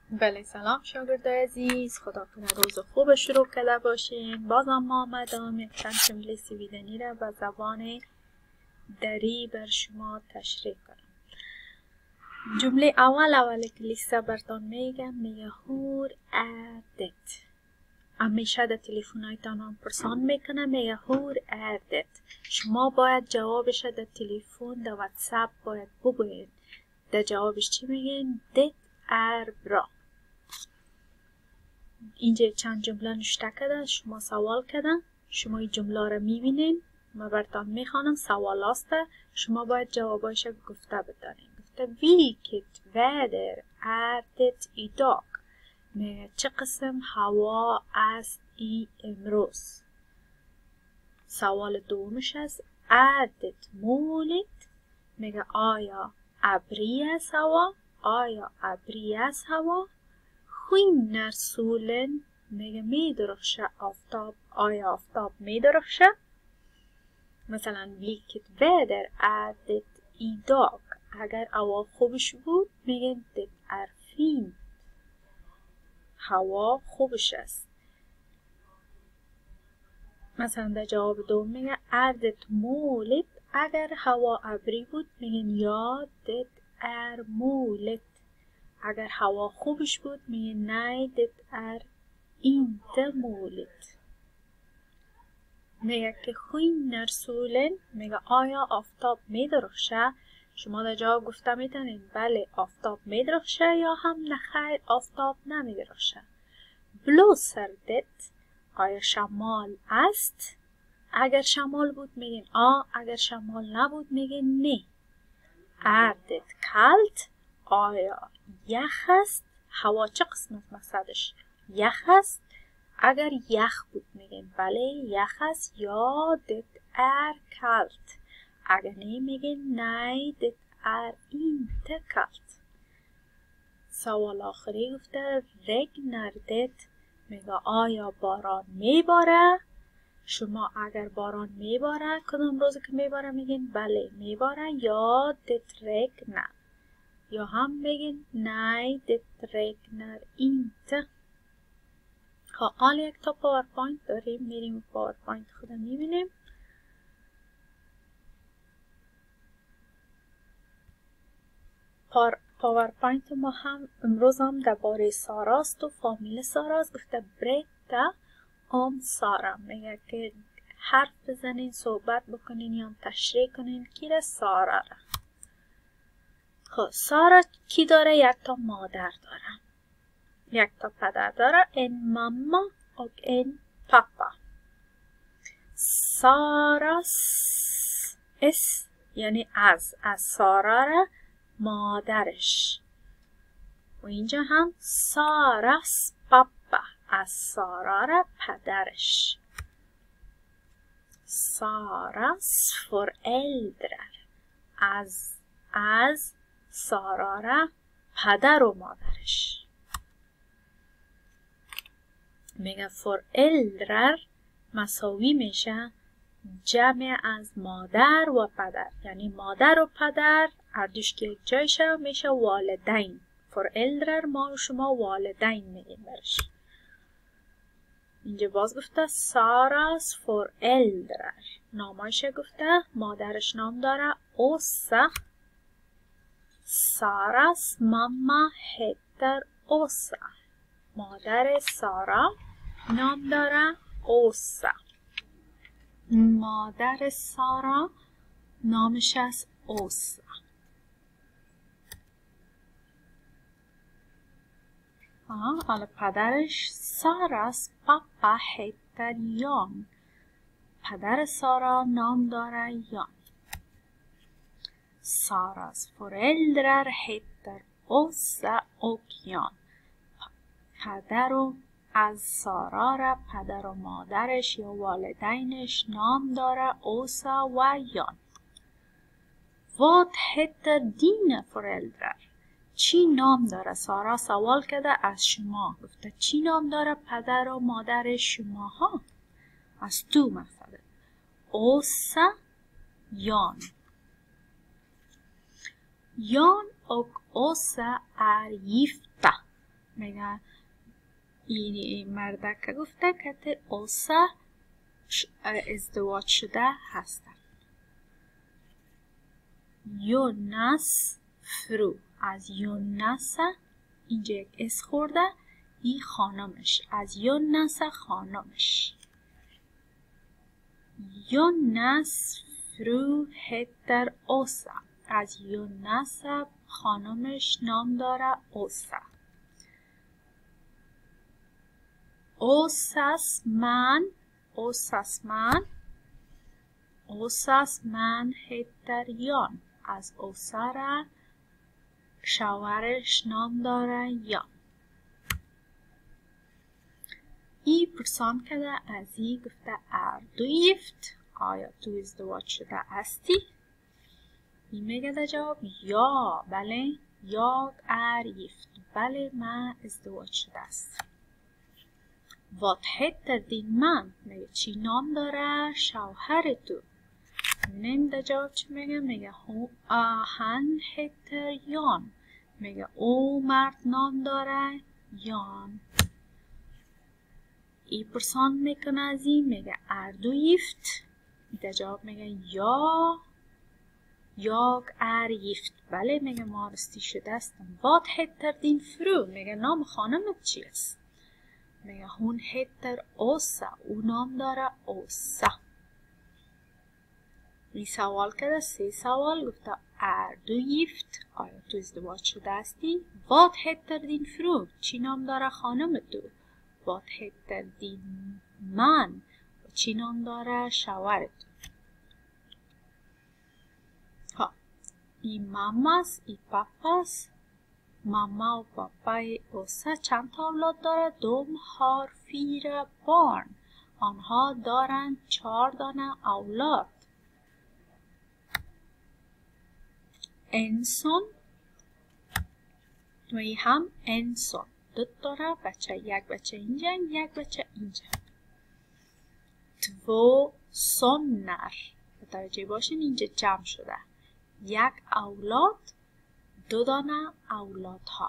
بله سلام شاگردای عزیز، خدا کنه روز خوب شروع کرده باشین. بازم ما آمدم یک چند جمله سویدنی را به زبان دری بر شما تشریح کنم. جمله اول که لیسا برتان میگه هور اردت. همیشه در تلفن‌هایتان هم پرسان میکنه، میگه هور اردت. شما باید جوابش در تلفن در واتساپ باید بگوین. در جوابش چی میگین؟ دت ار برا. اینجا چند جمله نوشته کرده، شما سوال کردن، شما این جمله را میبینین، ما براتون میخوانم، سوال است، شما باید جوابایش گفته بدارین. گفته ویلکت ویدر اردت ایداگ، میگه چه قسم هوا است ای امروز. سوال دومش است اردت مولت، میگه آیا ابری است هوا، آیا ابری است هوا. خوین سولن، میگه میدرخشه آفتاب، آیا آفتاب میدرخشه. مثلا ویلکت ویدر اردت ایداگ، اگر هوا خوبش بود میگه دت ار فین، هوا خوبش است. مثلا در جواب دوم میگه اردت مولت، اگر هوا ابری بود میگن یا دت ار مولت، اگر هوا خوبش بود میگه nej det är inte مولت. میگه که skiner solen، میگه آیا آفتاب میدرخشه. شما در جواب گفته میتونید بله آفتاب میدرخشه یا هم نخیر آفتاب نمیدرخشه. blåser det، آیا شمال است. اگر شمال بود میگین اگر شمال نبود میگین نه. är det kallt، آیا یخ است. هوا چه قسمت مقصدش؟ یخ است. اگر یخ بود میگین بله یخ است یا det är kallt. اگر نه میگین nej det är inte kallt. سوال آخری گفته regnar det، میگه آیا باران میباره. شما اگر باران میباره کدام روزی که میباره میگین بله میباره یا det regnar، یا هم بگین nej det regnar inte. خب حالا یک تا پاورپوینت داریم، میریم پاورپوینت خودم میبینیم. پاورپوینت ما هم امروز هم درباره ساراست و فامیل ساراست. گفته برتا ام سارا، میگه که حرف بزنین، صحبت بکنین یا تشریح کنین کی سارا را. خب سارا کی داره؟ یک تا مادر داره، یک تا پدر داره، en mamma och en pappa. ساراس اس یعنی از سارا را مادرش، و اینجا هم ساراس پاپا، از سارا را پدرش. ساراس föräldrar، از سارا را پدر و مادرش. میگه föräldrar مساوی میشه جمع از مادر و پدر، یعنی مادر و پدر هر دوش که یک جایشه میشه والدین. föräldrar ما و شما والدین میگیم برش. اینجا باز گفته ساراس föräldrar، نامایش گفته مادرش نام داره اوسا. ساراس ماما heter اوسا، مادر سارا نام داره اوسا. مادر سارا نامش است اوسا. حالا پدرش ساراس پاپا heter یان، پدر سارا نام داره یان. ساراس föräldrar heter اوسا och یان، پدر و از سارا را پدر و مادرش یا والدینش نام داره اوسا و یان. Vad heter dina föräldrar؟ چی نام داره؟ سارا سوال کرده از شما، گفته چی نام داره پدر و مادر شما ها؟ از تو مقصده. اوسا یان. Jan och Åsa är gifta. میگه این مردک گفته که اوسا ازدواج شده هستن. یونس فرو، از یونس اینجا یک اس خورده، این خانمش، از یونس خانمش. یونس فرو هتر اوسا، از یونس خانمش نام داره اوسا. اوساس من هتر یان، از اوسا را شوهرش نام داره یان. ای پرسان کرده از ای گفته اردو یفت، آیا تو ازدواج شده هستی؟ ای میگه در جواب یا، بله، یاگ یفت، بله من ازدواج شده است. وات هتر دین من، میگه چی نام داره شوهر تو؟ نیم در جواب چی میگه؟ میگه هن هتر یان، میگه او مرد نام داره یان. ای پرسان میکنه از این، میگه اردو یفت، در جواب میگه یا، یاگ یفت، بله میگه ما راستی شده هستم. وات هتر دین فرو، میگه نام خانمت چی است؟ میگه هون هتر اوسا، او نام داره اوسا. ای سوال کرده، 3 سوال گفته اردو یفت، آیا تو ازدواج شده هستی؟ وات هتر دین فرو، چی نام داره خانم تو؟ وات هتر دین من، چی نام داره شوهر تو؟ ها، ای ماماس، ای پاپاس. ماما و پاپای اوسا چند تا اولاد داره؟ 2 har 4 barn، آنها دارن 4 دانه اولاد. انسون، توی هم انسون، 2 داره بچه، 1 بچه اینجا، 1 بچه اینجا. 2 sonnar، متوجه باشین اینجا جمع شده، 1 اولاد، 2 دانه اولادها.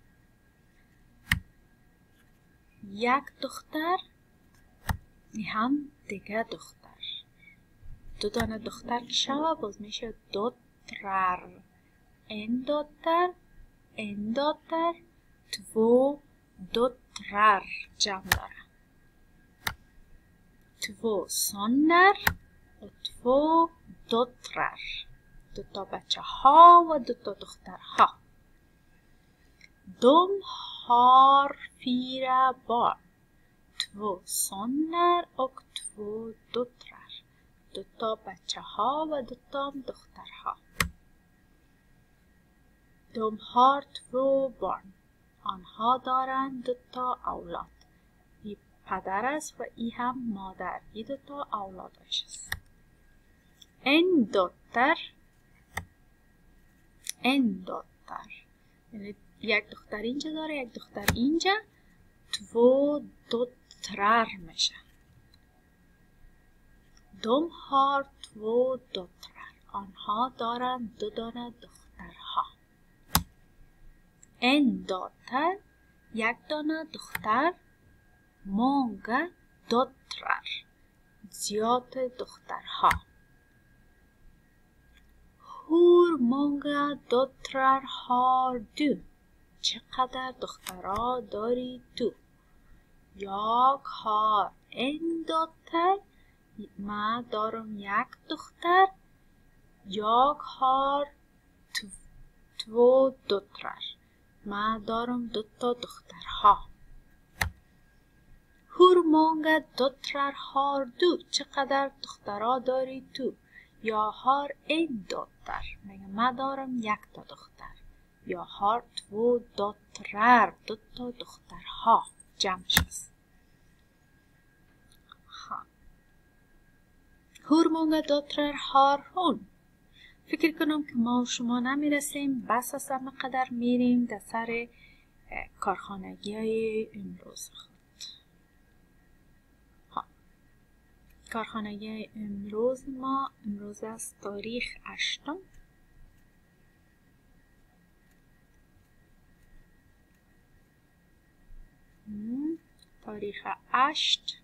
1 دختر، این هم دیگه دختر، 2 دانه دختر که شوه باز میشه دوترر. en dotter 2 dottrar جمع داره. 2 sonnar و 2 dottrar، 2 تا بچه ها و 2 تا دختر ها. De har 4 barn, 2 sonnar och 2 dottrar، 2 تا بچه ها و 2 تا دختر ها. De har 2 barn، آنها دارند 2 تا اولاد. ای پدر است و ای هم مادر، ای 2 تا اولادش است. En dotter، یعنی 1 دختر اینجا داره، 1 دختر اینجا، 2 dottrar میشه. De har 2 dottrar، آنها دارند 2 دانه دخترها. En dotter، 1 دانه دختر. Många dottrar، زیاد دخترها. Hur många dottrar har du، چقدر دخترها داری تو؟ Jag har en dotter، من دارم 1 دختر. Jag har 2 dottrar، من دارم 2 تا دخترها. Hur många dottrar har du، چقدر دخترها داری تو؟ Jag har en dotter، میگه من دارم 1 تا دختر. Jag har 2 dottrar، 2 تا دخترها جمعش است. Hur många dottrar har hon، فکر کنم که ما و شما نمیرسیم، بس از قدر میریم در سر کارخانگی های امروز خود. کارخانگی امروز ما امروز از تاریخ 8م. تاریخ 8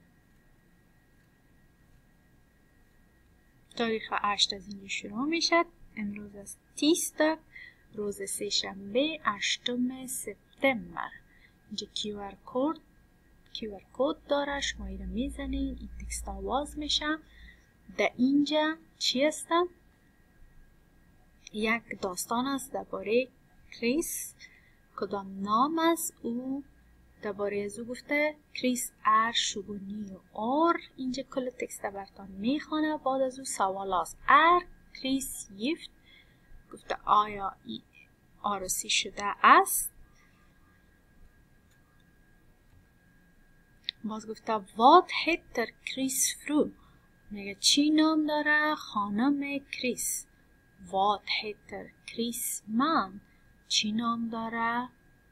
از اینجا شروع میشد. امروز از تیستاک، روز سه‌شنبه 8 سپتامبر. اینجا QR کد داره، شما این رو میزنین، این تکست آواز میشه. در اینجا چی هستم؟ یک داستان است درباره کریس. کدام نام است او؟ درباره از او گفته کریس ار شگونی و اور. اینجا کل تکست براتون میخوانه. بعد از او سوال است. ار کریس گیفت، گفته آیا ای عروسی شده است؟ باز گفته وات هیتر کریس فرو، میگه چی نام داره خانم کریس. وات هیتر کریس من، چی نام داره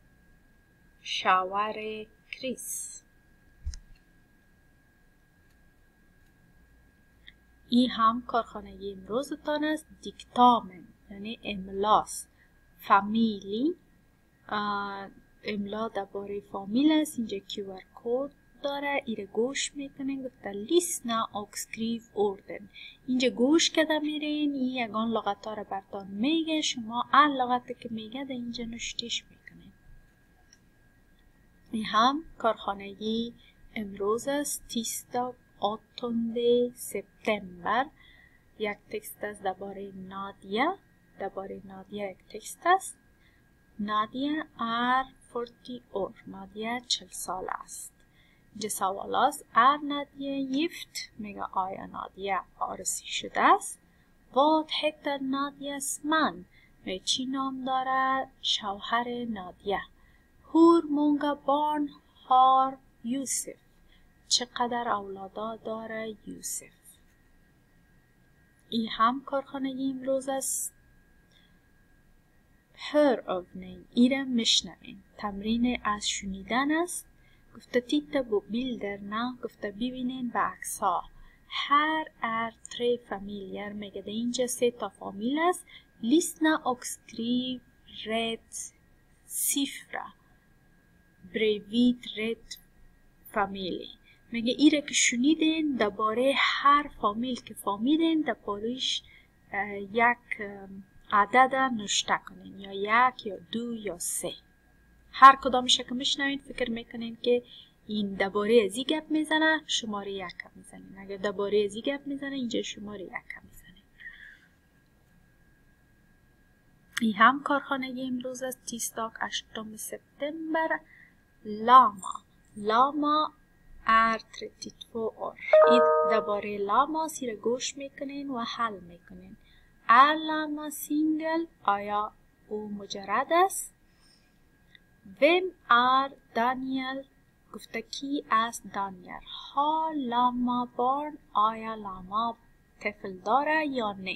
شوهر کریس. این هم کارخانگی امروزتان است. دیکتامن یعنی املاست. فامیلی املا درباره فامیل است. اینجا QR کد داره، ایره گوش میکنین. گفته لیسنا och skriv orden. اینجا گوش کده میرین، این یگان لغت ها رو برتان میگه، شما هر لغتی که میگه در اینجا نشتیش میکنین. این هم کارخانگی امروز است. تیستاگ 8 سپتامبر. یک تکست است درباره نادیا. درباره نادیا یک تکست است. نادیا ار 40 år. نادیا 40 سال است. اینجا سوال است. ار نادیا گیفت، میگه آیا نادیا عروسی شده است؟ وات هیتر نادیاس من، میگه چی نام داره شوهر نادیا. هور مونگا بارن هار یوسف، چقدر اولادا داره یوسف. این هم کارخانگی امروز است. hörövning، ایره میشنوین. تمرین از شنیدن است. گفته titta på bilderna، گفته ببینین به عکس ها. här är 3 familjer، میگه ده اینجا 3 تا فامیل است. lyssna och skriv rätt siffra bredvid rätt familj. میگه ایره که شنیدین درباره هر فامیل که فهمیدین درباره‌اش یک عدد نوشته کنین، یا 1 یا 2 یا 3. هر کدامش که میشنوین فکر میکنین که این درباره ازی گپ میزنه، شماره 1 میزنین. اگر درباره ازی گپ میزنه اینجا شماره 1 میزنین. این هم کارخانگی امروز است. تیستاگ 8 سپتامبر. لاما ار 32 år. این درباره لاما سیر گوش میکنین و حل میکنین. ار لاما سینگل، آیا او مجرد است؟ وم ار دانیل، گفته کی است دانیل. ها لاما بارن، آیا لاما طفل داره یا نه؟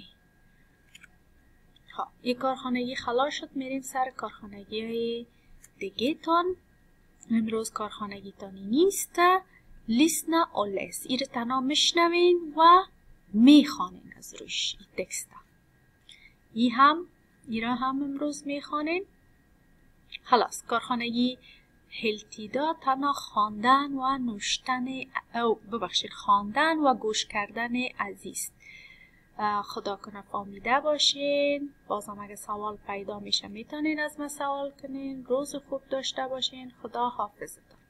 این کارخانگی خلاص شد. میریم سر کارخانگی دیگه تان. امروز کارخانگی تانی نیست. لیسنا اولس، این تنها میشنوین و میخوانین از روش این تکست. ایرا هم امروز میخوانین. خلاص کارخانگی هلتیدا تنها خواندن و نوشتن خواندن و گوش کردن عزیز. خدا کنه فهمیده باشین. بازم اگه سوال پیدا میشه میتونین از من سوال کنین. روز خوب داشته باشین. خدا حافظتون.